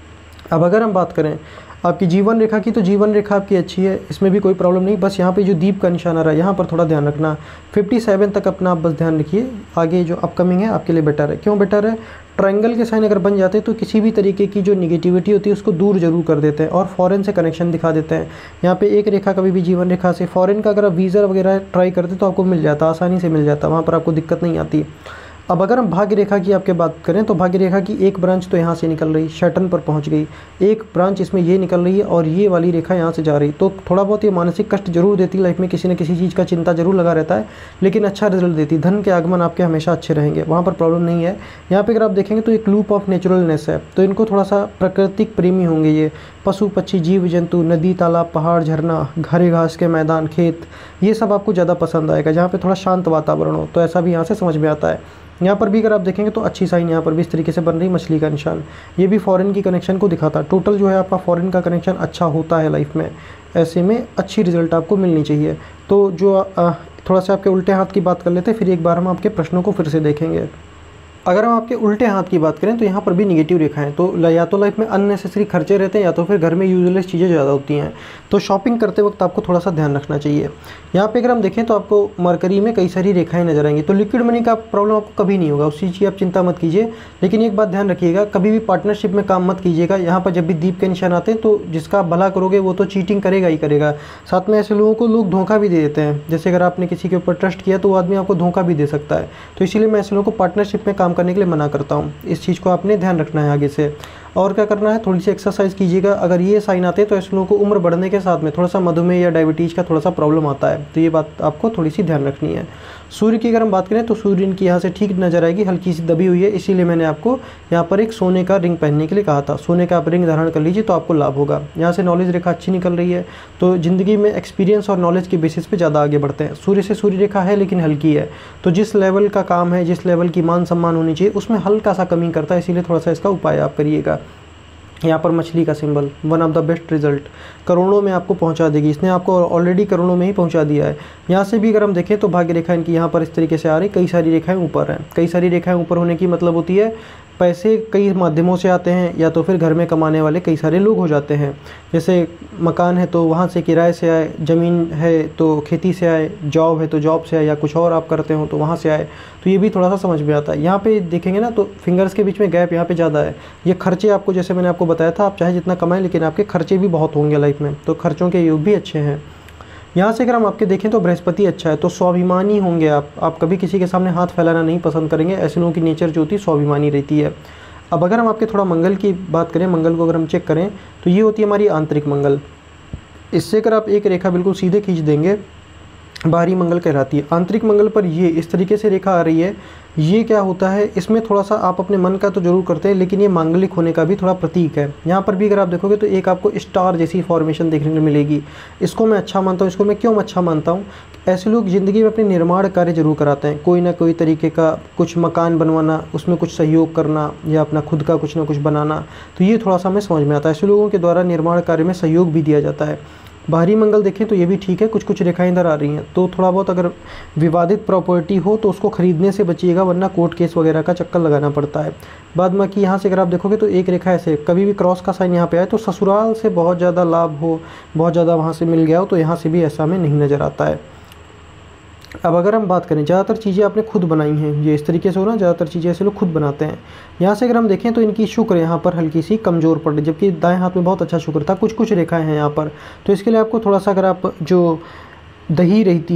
अब अगर हम बात करें आपकी जीवन रेखा की, तो जीवन रेखा आपकी अच्छी है, इसमें भी कोई प्रॉब्लम नहीं। बस यहाँ पे जो दीप का निशान आ रहा है यहाँ पर थोड़ा ध्यान रखना। सत्तावन तक अपना आप बस ध्यान रखिए, आगे जो अपकमिंग है आपके लिए बेटर है। क्यों बेटर है? ट्रायंगल के साइन अगर बन जाते हैं तो किसी भी तरीके की जो निगेटिविटी होती है उसको दूर जरूर कर देते हैं और फॉरेन से कनेक्शन दिखा देते हैं। यहाँ पे एक रेखा कभी भी जीवन रेखा से फॉरेन का अगर आप वीज़ा वगैरह ट्राई करते तो आपको मिल जाता, आसानी से मिल जाता, वहाँ पर आपको दिक्कत नहीं आती। अब अगर हम भाग्य रेखा की आपके बात करें तो भाग्य रेखा की एक ब्रांच तो यहाँ से निकल रही, शैटर्न पर पहुँच गई, एक ब्रांच इसमें ये निकल रही है और ये वाली रेखा यहाँ से जा रही। तो थोड़ा बहुत ये मानसिक कष्ट जरूर देती, लाइफ में किसी न किसी चीज़ का चिंता जरूर लगा रहता है, लेकिन अच्छा रिजल्ट देती। धन के आगमन आपके हमेशा अच्छे रहेंगे, वहाँ पर प्रॉब्लम नहीं है। यहाँ पर अगर आप देखेंगे तो एक लूप ऑफ नेचुरलनेस है, तो इनको थोड़ा सा प्राकृतिक प्रेमी होंगे ये, पशु पक्षी जीव जंतु, नदी तालाब पहाड़ झरना, हरे घास के मैदान खेत, ये सब आपको ज़्यादा पसंद आएगा, जहाँ पे थोड़ा शांत वातावरण हो। तो ऐसा भी यहाँ से समझ में आता है। यहाँ पर भी अगर आप देखेंगे तो अच्छी साइन यहाँ पर भी इस तरीके से बन रही, मछली का निशान, ये भी फॉरेन की कनेक्शन को दिखाता है। टोटल जो है आपका फॉरेन का कनेक्शन अच्छा होता है लाइफ में, ऐसे में अच्छी रिजल्ट आपको मिलनी चाहिए। तो जो आ, थोड़ा सा आपके उल्टे हाथ की बात कर लेते हैं, फिर एक बार हम आपके प्रश्नों को फिर से देखेंगे। अगर हम आपके उल्टे हाथ की बात करें तो यहाँ पर भी निगेटिव रेखा है, तो या तो लाइफ में अननेसेसरी खर्चे रहते हैं या तो फिर घर में यूजलेस चीज़ें ज़्यादा होती हैं, तो शॉपिंग करते वक्त आपको थोड़ा सा ध्यान रखना चाहिए। यहाँ पे अगर हम देखें तो आपको मरकरी में कई सारी रेखाएं नजर आएंगी, तो लिक्विड मनी का प्रॉब्लम आपको कभी नहीं होगा, उस चीज़ की आप चिंता मत कीजिए। लेकिन एक बात ध्यान रखिएगा, कभी भी पार्टनरशिप में काम मत कीजिएगा। यहाँ पर जब भी दीप के निशान आते हैं तो जिसका आप भला करोगे वो तो चीटिंग करेगा ही करेगा, साथ में ऐसे लोगों को लोग धोखा भी दे देते हैं। जैसे अगर आपने किसी के ऊपर ट्रस्ट किया तो वो आदमी आपको धोखा भी दे सकता है, तो इसीलिए मैं ऐसे लोगों को पार्टनरशिप में काम करने के लिए मना करता हूँ। इस चीज़ को आपने ध्यान रखना है आगे से। और क्या करना है, थोड़ी सी एक्सरसाइज कीजिएगा। अगर ये साइन आते हैं तो ऐसे लोगों को उम्र बढ़ने के साथ में थोड़ा सा मधुमेह या डायबिटीज़ का थोड़ा सा प्रॉब्लम आता है, तो ये बात आपको थोड़ी सी ध्यान रखनी है। सूर्य की अगर हम बात करें तो सूर्य इनकी यहाँ से ठीक नजर आएगी, हल्की सी दबी हुई है, इसीलिए मैंने आपको यहाँ पर एक सोने का रिंग पहनने के लिए कहा था। सोने का आप रिंग धारण कर लीजिए तो आपको लाभ होगा। यहाँ से नॉलेज रेखा अच्छी निकल रही है, तो ज़िंदगी में एक्सपीरियंस और नॉलेज के बेसिस पे ज़्यादा आगे बढ़ते हैं। सूर्य से सूर्य रेखा है लेकिन हल्की है, तो जिस लेवल का काम है, जिस लेवल की मान सम्मान होनी चाहिए उसमें हल्का सा कमी करता है, इसीलिए थोड़ा सा इसका उपाय आप करिएगा। यहाँ पर मछली का symbol, one of the best result, करोड़ों में आपको पहुँचा देगी, इसने आपको ऑलरेडी करोड़ों में ही पहुँचा दिया है। यहाँ से भी अगर हम देखें तो भाग्य रेखा इनकी यहाँ पर इस तरीके से आ रही, कई सारी रेखाएं ऊपर हैं। कई सारी रेखाएं ऊपर होने की मतलब होती है पैसे कई माध्यमों से आते हैं, या तो फिर घर में कमाने वाले कई सारे लोग हो जाते हैं। जैसे मकान है तो वहाँ से किराए से आए, ज़मीन है तो खेती से आए, जॉब है तो जॉब से आए, या कुछ और आप करते हो तो वहाँ से आए, तो ये भी थोड़ा सा समझ में आता है। यहाँ पे देखेंगे ना तो फिंगर्स के बीच में गैप यहाँ पे ज़्यादा है। ये खर्चे आपको, जैसे मैंने आपको बताया था, आप चाहे जितना कमाएं लेकिन आपके खर्चे भी बहुत होंगे लाइफ में, तो खर्चों के योग भी अच्छे हैं। यहाँ से अगर हम आपके देखें तो बृहस्पति अच्छा है, तो स्वाभिमानी होंगे आप आप कभी किसी के सामने हाथ फैलाना नहीं पसंद करेंगे। ऐसे लोगों की नेचर जो होती है स्वाभिमानी रहती है। अब अगर हम आपके थोड़ा मंगल की बात करें, मंगल को अगर हम चेक करें तो ये होती है हमारी आंतरिक मंगल। इससे अगर आप एक रेखा बिल्कुल सीधे खींच देंगे, बाहरी मंगल कहलाती है। आंतरिक मंगल पर ये इस तरीके से रेखा आ रही है, ये क्या होता है, इसमें थोड़ा सा आप अपने मन का तो जरूर करते हैं, लेकिन ये मांगलिक होने का भी थोड़ा प्रतीक है। यहाँ पर भी अगर आप देखोगे तो एक आपको स्टार जैसी फॉर्मेशन देखने को मिलेगी। इसको मैं अच्छा मानता हूँ। इसको मैं क्यों अच्छा मानता हूँ, ऐसे लोग ज़िंदगी में अपने निर्माण कार्य जरूर कराते हैं, कोई ना कोई तरीके का, कुछ मकान बनवाना, उसमें कुछ सहयोग करना, या अपना खुद का कुछ ना कुछ बनाना, तो ये थोड़ा सा हमें समझ में आता है। ऐसे लोगों के द्वारा निर्माण कार्य में सहयोग भी दिया जाता है। बाहरी मंगल देखें तो ये भी ठीक है, कुछ कुछ रेखाएं इधर आ रही हैं, तो थोड़ा बहुत अगर विवादित प्रॉपर्टी हो तो उसको खरीदने से बचिएगा, वरना कोर्ट केस वगैरह का चक्कर लगाना पड़ता है। बाद में कि यहाँ से अगर आप देखोगे तो एक रेखा ऐसे कभी भी क्रॉस का साइन यहाँ पे आए तो ससुराल से बहुत ज़्यादा लाभ हो, बहुत ज़्यादा वहाँ से मिल गया हो, तो यहाँ से भी ऐसा हमें नहीं नज़र आता है। अब अगर हम बात करें, ज़्यादातर चीज़ें आपने खुद बनाई हैं, ये इस तरीके से हो ना, ज़्यादातर चीज़ें ऐसे लोग खुद बनाते हैं। यहाँ से अगर हम देखें तो इनकी शुक्र यहाँ पर हल्की सी कमज़ोर पड़ रही, जबकि दाएं हाथ में बहुत अच्छा शुक्र था। कुछ कुछ रेखाएं हैं यहाँ पर, तो इसके लिए आपको थोड़ा सा, अगर आप जो दही रहती है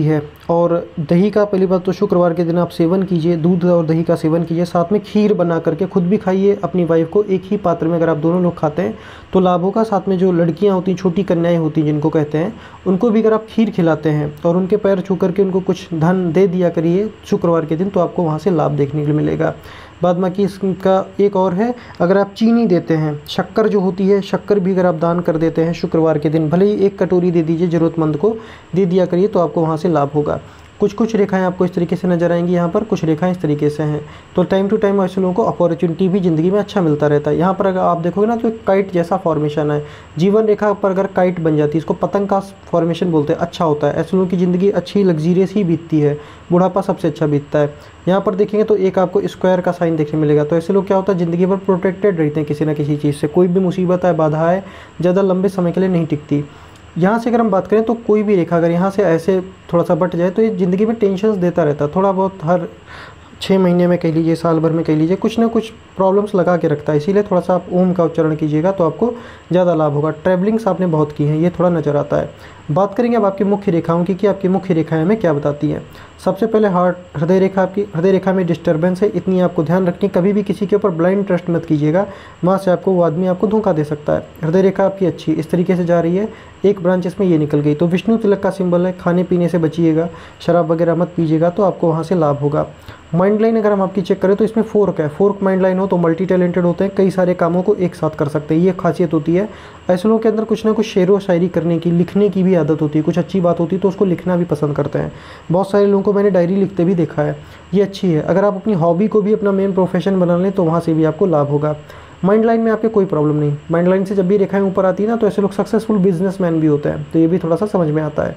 और दही का पहली बात तो शुक्रवार के दिन आप सेवन कीजिए, दूध और दही का सेवन कीजिए, साथ में खीर बना करके खुद भी खाइए, अपनी वाइफ को एक ही पात्र में अगर आप दोनों लोग खाते हैं तो लाभ होगा। साथ में जो लड़कियां होती हैं, छोटी कन्याएं होती हैं जिनको कहते हैं, उनको भी अगर आप खीर खिलाते हैं और उनके पैर छू करके उनको कुछ धन दे दिया करिए शुक्रवार के दिन, तो आपको वहाँ से लाभ देखने को मिलेगा। बाद बाकी इसका एक और है, अगर आप चीनी देते हैं, शक्कर जो होती है, शक्कर भी अगर आप दान कर देते हैं शुक्रवार के दिन, भले ही एक कटोरी दे दीजिए, ज़रूरतमंद को दे दिया करिए, तो आपको वहाँ से लाभ होगा। कुछ कुछ रेखाएं आपको इस तरीके से नजर आएंगी, यहाँ पर कुछ रेखाएं इस तरीके से हैं। तो टाइम टू टाइम ऐसे लोगों को अपॉर्चुनिटी भी ज़िंदगी में अच्छा मिलता रहता है। यहाँ पर अगर आप देखोगे ना तो एक काइट जैसा फॉर्मेशन है, जीवन रेखा पर अगर काइट बन जाती है, इसको पतंग का फॉर्मेशन बोलते हैं, अच्छा होता है। ऐसे लोगों की ज़िंदगी अच्छी लग्जीरियस ही बीतती है, बुढ़ापा सबसे अच्छा बीतता है। यहाँ पर देखेंगे तो एक आपको स्क्वायर का साइन देखने मिलेगा। तो ऐसे लोग क्या होता है, ज़िंदगी भर प्रोटेक्टेड रहते हैं किसी ना किसी चीज़ से, कोई भी मुसीबत है, बाधा है, ज़्यादा लंबे समय के लिए नहीं टिकती। यहाँ से अगर हम बात करें तो कोई भी रेखा अगर यहाँ से ऐसे थोड़ा सा बट जाए तो ये ज़िंदगी में टेंशन्स देता रहता है, थोड़ा बहुत हर छः महीने में कह लीजिए, साल भर में कह लीजिए, कुछ ना कुछ प्रॉब्लम्स लगा के रखता है। इसीलिए थोड़ा सा आप ओम का उच्चारण कीजिएगा तो आपको ज़्यादा लाभ होगा। ट्रैवलिंग्स आपने बहुत की हैं, ये थोड़ा नज़र आता है। बात करेंगे अब आपकी मुख्य रेखाओं की कि आपकी मुख्य रेखाएं हमें क्या बताती हैं। सबसे पहले हार्ट हृदय रेखा, आपकी हृदय रेखा में डिस्टर्बेंस है, इतनी आपको ध्यान रखनी, कभी भी किसी के ऊपर ब्लाइंड ट्रस्ट मत कीजिएगा, वहाँ से आपको वो आदमी आपको धोखा दे सकता है। हृदय रेखा आपकी अच्छी इस तरीके से जा रही है, एक ब्रांच इसमें ये निकल गई, तो विष्णु तिलक का सिंबल है। खाने पीने से बचिएगा, शराब वगैरह मत पीजिएगा, तो आपको वहाँ से लाभ होगा। माइंड लाइन अगर हम आपकी चेक करें तो इसमें फोर्क है, फोर्क माइंड लाइन हो तो मल्टी टैलेंटेड होते हैं, कई सारे कामों को एक साथ कर सकते हैं, ये खासियत होती है। ऐसे लोगों के अंदर कुछ ना कुछ शेर व शायरी करने की, लिखने की भी आदत होती है, कुछ अच्छी बात होती है तो उसको लिखना भी पसंद करते हैं। बहुत सारे लोगों को मैंने डायरी लिखते भी देखा है, ये अच्छी है। अगर आप अपनी हॉबी को भी अपना मेन प्रोफेशन बना लें तो वहाँ से भी आपको लाभ होगा। माइंड लाइन में आपके कोई प्रॉब्लम नहीं, माइंड लाइन से जब भी रेखाएं ऊपर आती है ना तो ऐसे लोग सक्सेसफुल बिजनेसमैन भी होते हैं, तो ये भी थोड़ा सा समझ में आता है।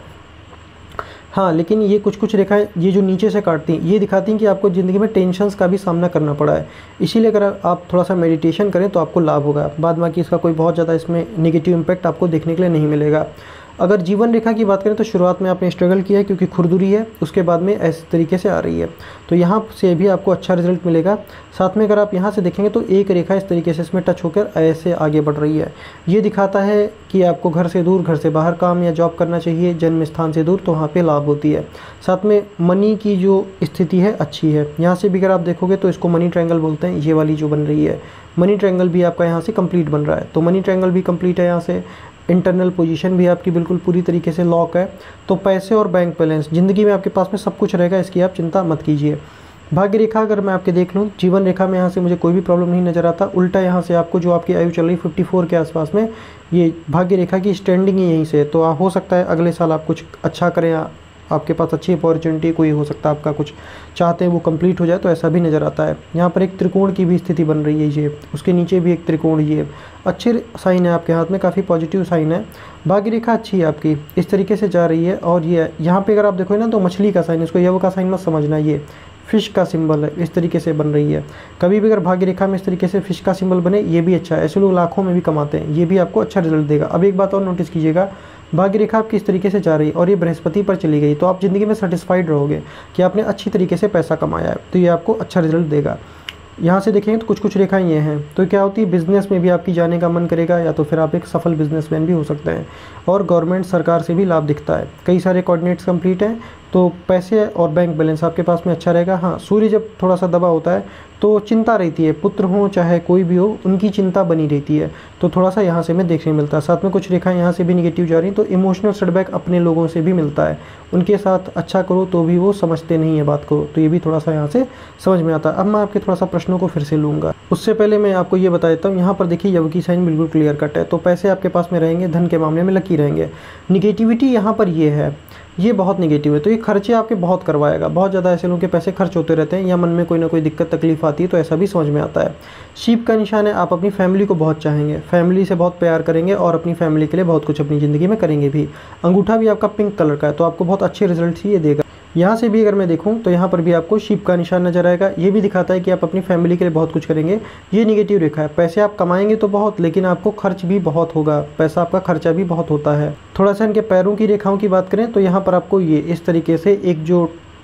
हाँ, लेकिन ये कुछ कुछ रेखाएं ये जो नीचे से काटती हैं ये दिखाती हैं कि आपको ज़िंदगी में टेंशन्स का भी सामना करना पड़ा है, इसीलिए अगर आप थोड़ा सा मेडिटेशन करें तो आपको लाभ होगा। बाद बाकी इसका कोई बहुत ज़्यादा इसमें नेगेटिव इम्पैक्ट आपको देखने के लिए नहीं मिलेगा। अगर जीवन रेखा की बात करें तो शुरुआत में आपने स्ट्रगल किया है क्योंकि खुरदुरी है, उसके बाद में इस तरीके से आ रही है, तो यहाँ से भी आपको अच्छा रिजल्ट मिलेगा। साथ में अगर आप यहाँ से देखेंगे तो एक रेखा इस तरीके से इसमें टच होकर ऐसे आगे बढ़ रही है, ये दिखाता है कि आपको घर से दूर, घर से बाहर काम या जॉब करना चाहिए, जन्म स्थान से दूर, तो वहाँ पे लाभ होती है। साथ में मनी की जो स्थिति है अच्छी है, यहाँ से भी अगर आप देखोगे तो इसको मनी ट्रायंगल बोलते हैं, ये वाली जो बन रही है मनी ट्रायंगल भी आपका यहाँ से कंप्लीट बन रहा है, तो मनी ट्रायंगल भी कंप्लीट है। यहाँ से इंटरनल पोजीशन भी आपकी बिल्कुल पूरी तरीके से लॉक है, तो पैसे और बैंक बैलेंस ज़िंदगी में आपके पास में सब कुछ रहेगा, इसकी आप चिंता मत कीजिए। भाग्य रेखा अगर मैं आपके देख लूँ, जीवन रेखा में यहाँ से मुझे कोई भी प्रॉब्लम नहीं नज़र आता, उल्टा यहाँ से आपको जो आपकी आयु चल रही फिफ्टी फोर के आसपास में, ये भाग्य रेखा की स्टैंडिंग ही यहीं से, तो आप हो सकता है अगले साल आप कुछ अच्छा करें, आपके पास अच्छी अपॉर्चुनिटी कोई हो सकता है, आपका कुछ चाहते हैं वो कंप्लीट हो जाए, तो ऐसा भी नज़र आता है। यहाँ पर एक त्रिकोण की भी स्थिति बन रही है, ये उसके नीचे भी एक त्रिकोण, ये अच्छे साइन है आपके हाथ में, काफ़ी पॉजिटिव साइन है। भाग्य रेखा अच्छी है आपकी, इस तरीके से जा रही है। और ये यहाँ पे अगर आप देखो ना तो मछली का साइन, इसको यव का साइन मत समझना, ये फिश का सिंबल है, इस तरीके से बन रही है। कभी भी अगर भाग्य रेखा में इस तरीके से फिश का सिंबल बने, ये भी अच्छा है, ऐसे लोग लाखों में भी कमाते हैं, ये भी आपको अच्छा रिजल्ट देगा। अब एक बात और नोटिस कीजिएगा, भाग्य रेखा आपकी इस तरीके से जा रही है और ये बृहस्पति पर चली गई, तो आप ज़िंदगी में सेटिस्फाइड रहोगे कि आपने अच्छी तरीके से पैसा कमाया है, तो ये आपको अच्छा रिजल्ट देगा। यहाँ से देखेंगे तो कुछ कुछ रेखाएं ये हैं, तो क्या होती है, बिज़नेस में भी आपकी जाने का मन करेगा, या तो फिर आप एक सफल बिजनेसमैन भी हो सकते हैं। और गवर्नमेंट सरकार से भी लाभ दिखता है, कई सारे कोऑर्डिनेट्स कंप्लीट हैं, तो पैसे और बैंक बैलेंस आपके पास में अच्छा रहेगा। हाँ, सूर्य जब थोड़ा सा दबा होता है तो चिंता रहती है, पुत्र हो चाहे कोई भी हो, उनकी चिंता बनी रहती है, तो थोड़ा सा यहाँ से हमें देखने मिलता है। साथ में कुछ रेखाएं यहाँ से भी निगेटिव जा रही हैं, तो इमोशनल सेटबैक अपने लोगों से भी मिलता है, उनके साथ अच्छा करो तो भी वो समझते नहीं है बात को, तो ये भी थोड़ा सा यहाँ से समझ में आता है। अब मैं आपके थोड़ा सा प्रश्नों को फिर से लूँगा, उससे पहले मैं आपको ये बता देता हूँ। यहाँ पर देखिए यव की साइन बिल्कुल क्लियर कट है, तो पैसे आपके पास में रहेंगे, धन के मामले में लकी रहेंगे। निगेटिविटी यहाँ पर ये है, ये बहुत नेगेटिव है, तो ये खर्चे आपके बहुत करवाएगा, बहुत ज़्यादा ऐसे लोगों के पैसे खर्च होते रहते हैं, या मन में कोई ना कोई दिक्कत तकलीफ आती है, तो ऐसा भी समझ में आता है। शीप का निशान है, आप अपनी फैमिली को बहुत चाहेंगे, फैमिली से बहुत प्यार करेंगे और अपनी फैमिली के लिए बहुत कुछ अपनी ज़िंदगी में करेंगे भी। अंगूठा भी आपका पिंक कलर का है, तो आपको बहुत अच्छे रिजल्ट ही ये देगा। यहाँ से भी अगर मैं देखूँ तो यहाँ पर भी आपको शीप का निशान नजर आएगा, ये भी दिखाता है कि आप अपनी फैमिली के लिए बहुत कुछ करेंगे। ये निगेटिव रेखा है, पैसे आप कमाएंगे तो बहुत, लेकिन आपको खर्च भी बहुत होगा, पैसा आपका खर्चा भी बहुत होता है। थोड़ा सा इनके पैरों की रेखाओं की बात करें तो यहाँ पर आपको ये इस तरीके से एक जो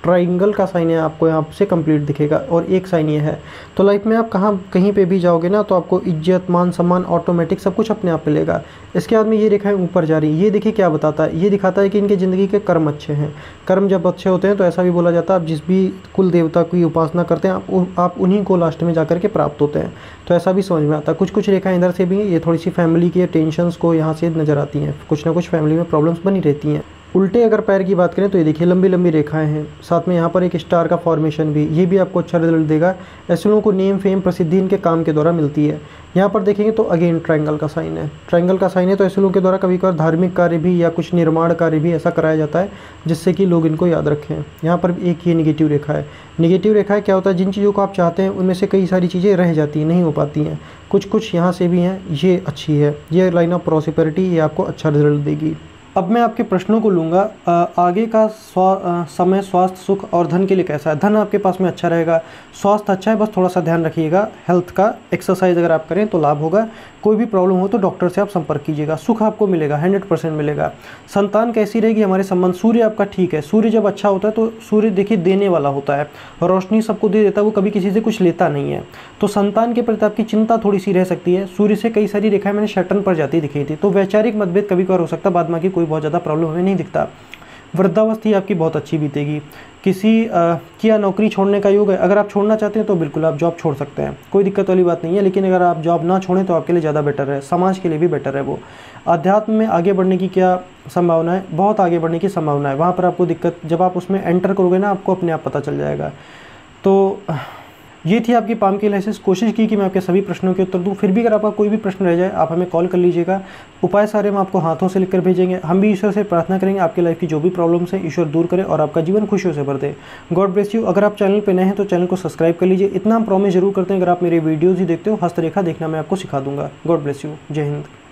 ट्राइंगल का साइन है आपको यहाँ से कंप्लीट दिखेगा, और एक साइन ये है। तो लाइफ में आप कहाँ कहीं पे भी जाओगे ना तो आपको इज्जत, मान सम्मान ऑटोमेटिक सब कुछ अपने आप मिलेगा। इसके बाद में ये रेखाएं ऊपर जा रही है, ये देखिए क्या बताता है, ये दिखाता है कि इनके ज़िंदगी के कर्म अच्छे हैं। कर्म जब अच्छे होते हैं तो ऐसा भी बोला जाता है आप जिस भी कुल देवता की उपासना करते हैं आप आप उन्हीं को लास्ट में जा के प्राप्त होते हैं। तो ऐसा भी समझ में आता है। कुछ कुछ रेखाएं इधर से भी, ये थोड़ी सी फैमिली की टेंशन्स को यहाँ से नज़र आती हैं, कुछ ना कुछ फैमिली में प्रॉब्लम्स बनी रहती हैं। उल्टे अगर पैर की बात करें तो ये देखिए लंबी लंबी रेखाएं हैं, साथ में यहाँ पर एक स्टार का फॉर्मेशन भी, ये भी आपको अच्छा रिजल्ट देगा। ऐसे लोगों को नेम फेम प्रसिद्धि इनके काम के द्वारा मिलती है। यहाँ पर देखेंगे तो अगेन ट्रायंगल का साइन है, ट्रायंगल का साइन है तो ऐसे लोगों के द्वारा कभी कभार धार्मिक कार्य भी या कुछ निर्माण कार्य भी ऐसा कराया जाता है जिससे कि लोग इनको याद रखें। यहाँ पर एक ये निगेटिव रेखा है। निगेटिव रेखा है क्या होता है, जिन चीज़ों को आप चाहते हैं उनमें से कई सारी चीज़ें रह जाती हैं, नहीं हो पाती हैं। कुछ कुछ यहाँ से भी हैं, ये अच्छी है, ये लाइन ऑफ प्रॉस्पेरिटी, ये आपको अच्छा रिजल्ट देगी। अब मैं आपके प्रश्नों को लूँगा। आगे का स्वा समय स्वास्थ्य, सुख और धन के लिए कैसा है। धन आपके पास में अच्छा रहेगा, स्वास्थ्य अच्छा है, बस थोड़ा सा ध्यान रखिएगा हेल्थ का। एक्सरसाइज अगर आप करें तो लाभ होगा, कोई भी प्रॉब्लम हो तो डॉक्टर से आप संपर्क कीजिएगा। सुख आपको मिलेगा, हंड्रेड परसेंट मिलेगा। संतान कैसी रहेगी, हमारे संबंध, सूर्य आपका ठीक है। सूर्य जब अच्छा होता है तो सूर्य देखिए देने वाला होता है, रोशनी सबको दे देता है, वो कभी किसी से कुछ लेता नहीं है। तो संतान के प्रति आपकी चिंता थोड़ी सी रह सकती है। सूर्य से कई सारी रेखाएं मैंने शैटर्न पर जाती दिखाई थी, तो वैचारिक मतभेद कभी कभार हो सकता है, बाद में कोई बहुत ज़्यादा प्रॉब्लम हमें नहीं दिखता। वृद्धावस्था आपकी बहुत अच्छी बीतेगी। किसी आ, क्या नौकरी छोड़ने का योग है, अगर आप छोड़ना चाहते हैं तो बिल्कुल आप जॉब छोड़ सकते हैं, कोई दिक्कत वाली बात नहीं है। लेकिन अगर आप जॉब ना छोड़ें तो आपके लिए ज़्यादा बेटर है, समाज के लिए भी बेटर है वो। अध्यात्म में आगे बढ़ने की क्या संभावना है, बहुत आगे बढ़ने की संभावना है। वहाँ पर आपको दिक्कत, जब आप उसमें एंटर करोगे ना आपको अपने आप पता चल जाएगा। तो ये थी आपकी पाम की एनालिसिस। कोशिश की कि मैं आपके सभी प्रश्नों के उत्तर दूं। फिर भी अगर आपका कोई भी प्रश्न रह जाए आप हमें कॉल कर लीजिएगा। उपाय सारे हम आपको हाथों से लिखकर भेजेंगे। हम भी ईश्वर से प्रार्थना करेंगे आपकी लाइफ की जो भी प्रॉब्लम्स हैं ईश्वर दूर करे और आपका जीवन खुशियों से भर दे। God bless you. अगर आप चैनल पर नए हैं तो चैनल को सब्सक्राइब कर लीजिए। इतना हम प्रॉमिस जरूर करते हैं, अगर आप मेरे वीडियोज़ ही देखते हो हस्तरेखा देखना मैं आपको सिखा दूंगा। God bless you. जय हिंद।